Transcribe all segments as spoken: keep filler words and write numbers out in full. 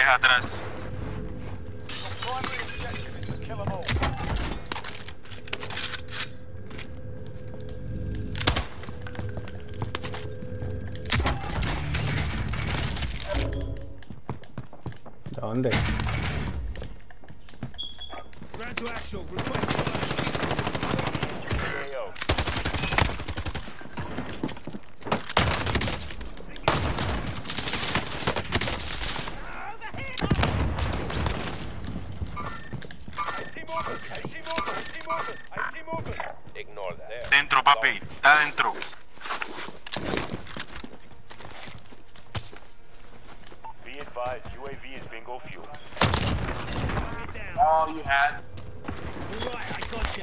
atrás. ¿Dónde? Dentro, papi, está dentro. Oh, you had. Alright, I gotcha.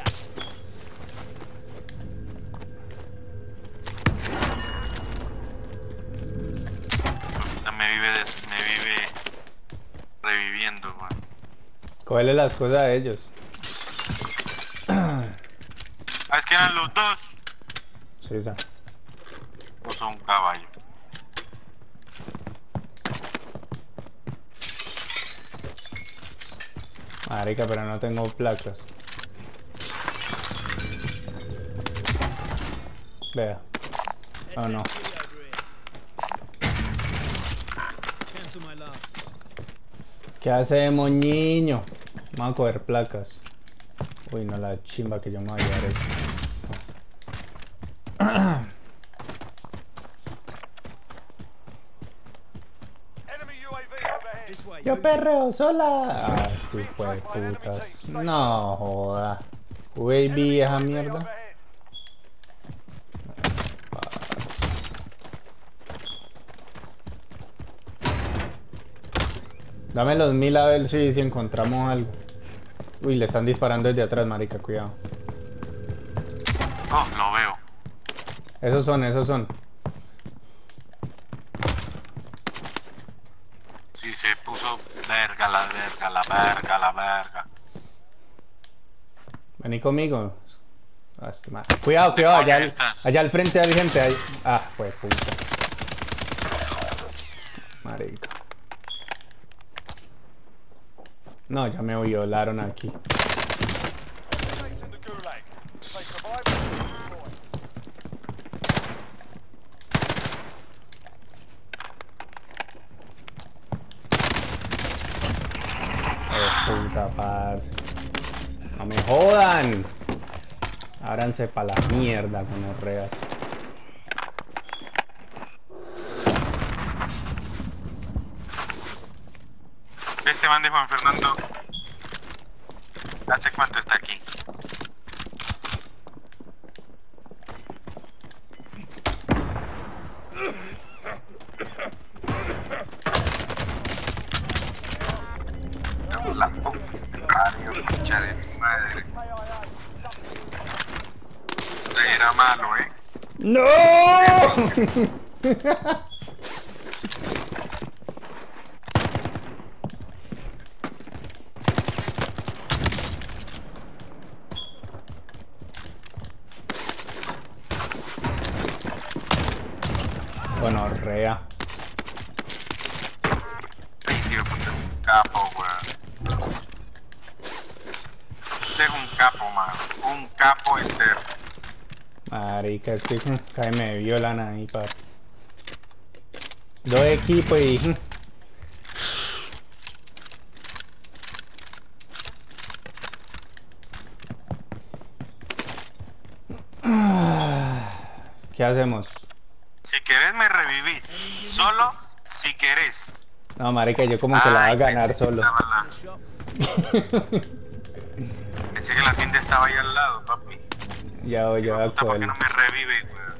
Me vive, des- me vive reviviendo, man. Cógele las cosas a ellos. Ah, es que eran los dos. Sí, esa. O son un caballo. Marica, pero no tengo placas. Vea. Oh no. ¿Qué hacemos, niño? Vamos a coger placas. Uy, no, la chimba que yo me voy a llevar eso. Yo perreo sola. Ah, sí, pues putas. No joda. U A V esa mierda. Dame los mil a ver si, si encontramos algo. Uy, le están disparando desde atrás, marica, cuidado. Oh, lo veo. Esos son, esos son. Sí, se puso verga, la verga, la verga, la verga. Vení conmigo. Ah, este ma- Cuidado, cuidado, allá, al- allá al frente hay gente. Ahí. Ah, pues puta. Marica. No, ya me violaron aquí. Oh, puta, parce. No me jodan. Ábranse pa' la mierda con los reas. Este man de Juan Fernando, ¿hace cuánto está aquí? La puta, concha de tu madre. Era malo, ¿eh? ¡No! Bueno, rea. Ay, tío, puta, es un capo, weón. Este es un capo, mano. Un capo entero. Marica, es que mm, cae me violan ahí, pa. Dos equipos y... mm. Ah, ¿qué hacemos? Si querés me revivís. Solo si querés. No, marica, yo como que la va a Ay, ganar pensé que solo. estaba la- Pensé que la tienda estaba ahí al lado, papi. Ya voy, yo voy a Puta, ¿por qué coger. no me revive, weón?